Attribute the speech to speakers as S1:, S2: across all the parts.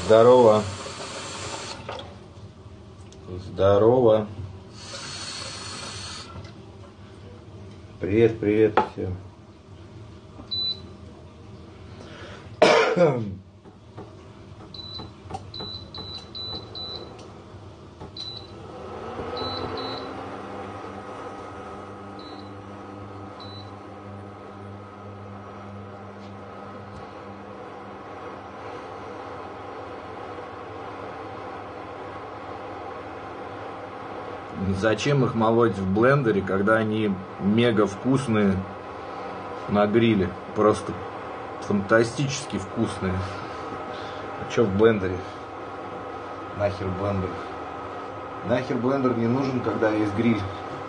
S1: Здорово. Здорово. Привет, привет всем. Зачем их молоть в блендере, когда они мега вкусные на гриле? Просто фантастически вкусные. А что в блендере? Нахер блендер? Нахер блендер не нужен, когда есть гриль.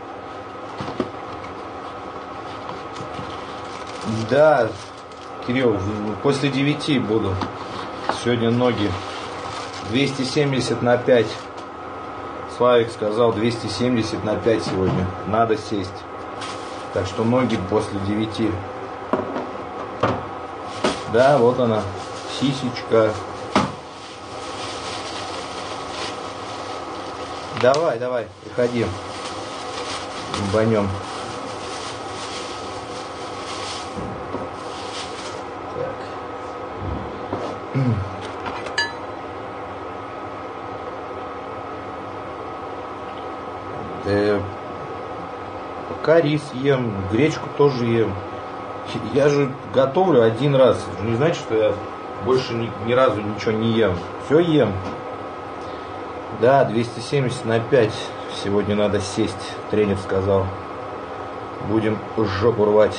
S1: Да, Кирилл, после 9 буду. Сегодня ноги 270 на 5. Славик сказал 270 на 5 сегодня. Надо сесть. Так что ноги после 9. Да, вот она. Сисечка. Давай, давай, приходи. Банем. Так. Пока рис ем, гречку тоже ем. Я же готовлю один раз. Не значит, что я больше ни разу ничего не ем. Все ем. Да, 270 на 5. Сегодня надо сесть. Тренер сказал. Будем жопу рвать.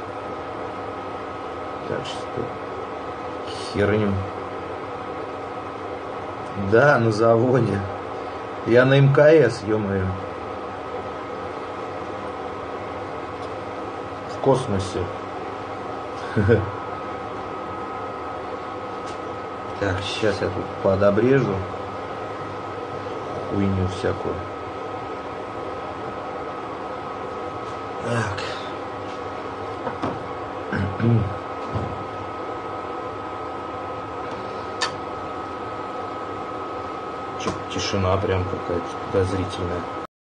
S1: Так что херню. Да, на заводе. Я на МКС, ё-моё. В космосе. Так, сейчас я тут подобрежу хуйню всякую. Так. Тишина прям какая-то подозрительная.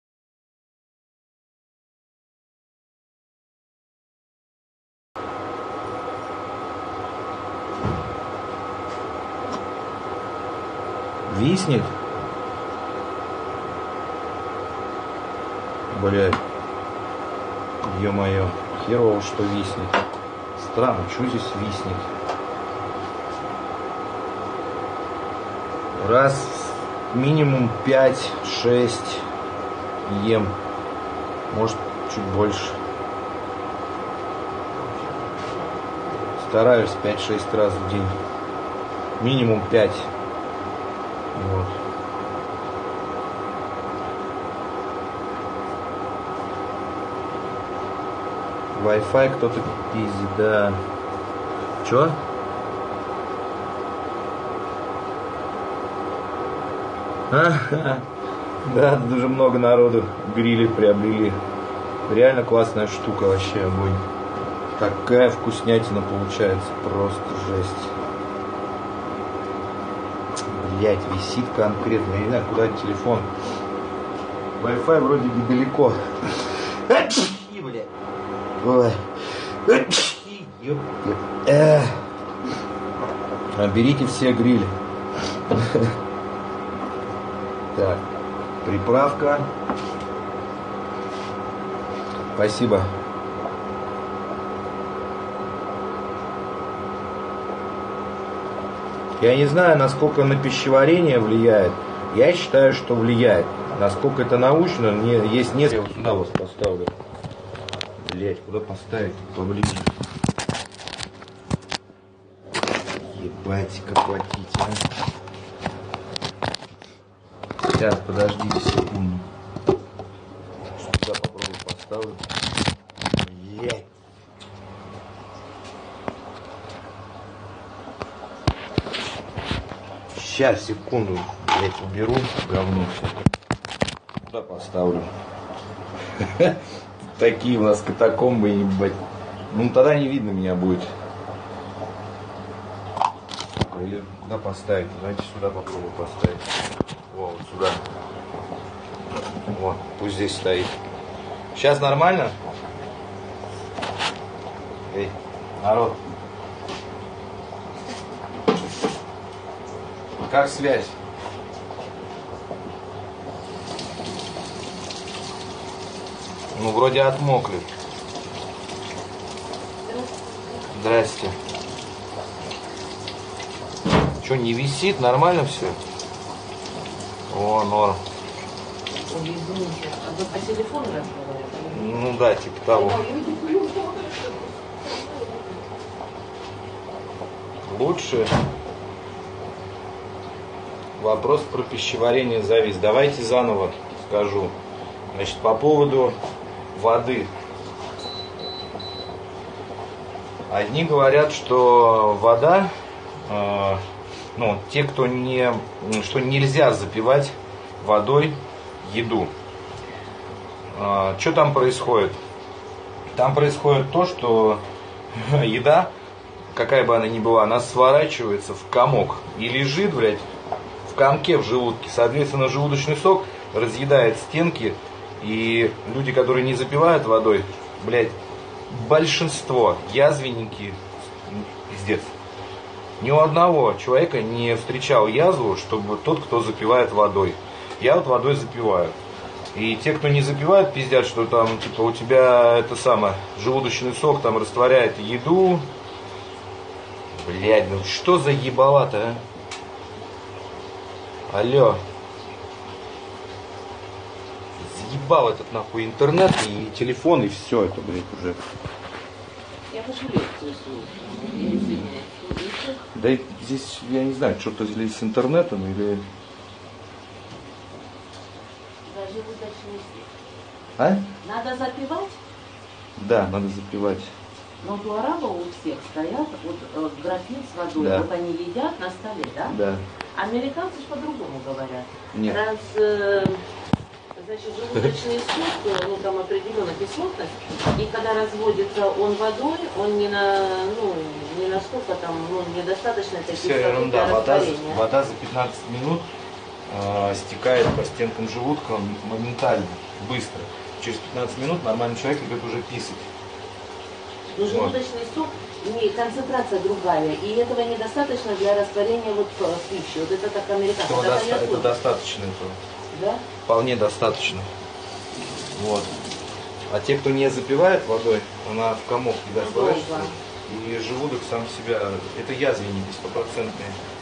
S1: Виснет? Блядь. Ё-моё. Херово, что виснет. Странно, что здесь виснет? Раз минимум 5-6 ем. Может, чуть больше. Стараюсь 5-6 раз в день. Минимум 5. Вот. Wi-Fi кто-то пиздит, да. Чё? Да, дуже много народу грили приобрели. Реально классная штука, вообще огонь. Такая вкуснятина получается, просто жесть. Блять, висит конкретно. Я не знаю, куда телефон. Wi-Fi вроде недалеко. Ой. Берите все гриль. Так, приправка. Спасибо. Я не знаю, насколько на пищеварение влияет. Я считаю, что влияет. Насколько это научно, есть несколько. Я вот сюда вот поставлю. Блять, куда поставить? Поближе. Ебать, как платить, а? Сейчас, подождите секунду. Сюда попробую поставлю. Блять. Сейчас, секунду. Блять, уберу говно все. Куда поставлю? Такие у нас катакомбы, ебать. Ну тогда не видно меня будет. плохо. Или куда поставить? Давайте сюда попробую поставить. Вот сюда. Вот, пусть здесь стоит. Сейчас нормально? Эй, народ. Как связь? Ну, вроде отмокли. Здрасте. Что, не висит? Нормально все? О, норм.
S2: Ой, извините, а вы по телефону разговариваете?
S1: Ну да, типа того. Лучше. Вопрос про пищеварение завис. Давайте заново скажу. Значит, по поводу воды. Одни говорят, что вода, ну, те, кто что нельзя запивать водой еду. Что там происходит? Там происходит то, что еда, какая бы она ни была, она сворачивается в комок и лежит, блядь, в комке в желудке. Соответственно, желудочный сок разъедает стенки, и люди, которые не запивают водой, блядь, большинство язвенники, пиздец. Ни у одного человека не встречал язву, чтобы тот, кто запивает водой. Я вот водой запиваю. И те, кто не запивает, пиздят, что там, типа, у тебя это самое, желудочный сок там растворяет еду. Блядь, ну что за ебало-то, а? Алло. Заебал этот нахуй интернет и телефон, и все это, блядь, уже.
S2: Я хочу лекцию слушать. Я извиняюсь.
S1: Да здесь, я не знаю, что-то или с интернетом, или...
S2: Даже желудочный сок.
S1: А?
S2: Надо запивать?
S1: Да, надо запивать.
S2: Но вот у арабов у всех стоят вот графин с водой.
S1: Да.
S2: Вот они едят на столе, да?
S1: Да.
S2: Американцы же по-другому говорят.
S1: Нет.
S2: Раз, значит, желудочный сок, ну там определенная кислотность, и когда разводится он водой, он не настолько там, ну, недостаточно этой
S1: Все
S2: кислоты
S1: ерунда.
S2: для растворения.
S1: Вода за 15 минут стекает по стенкам желудка моментально, быстро. Через 15 минут нормальный человек идет уже писать.
S2: Но желудочный сок, концентрация другая, и этого недостаточно для растворения вот пищи. Вот это так американцы.
S1: Это достаточно этого.
S2: Да?
S1: Вполне достаточно. Вот. А те, кто не запивает водой, она в комок еда сворачивается, и желудок сам себя, это язвенники 100%.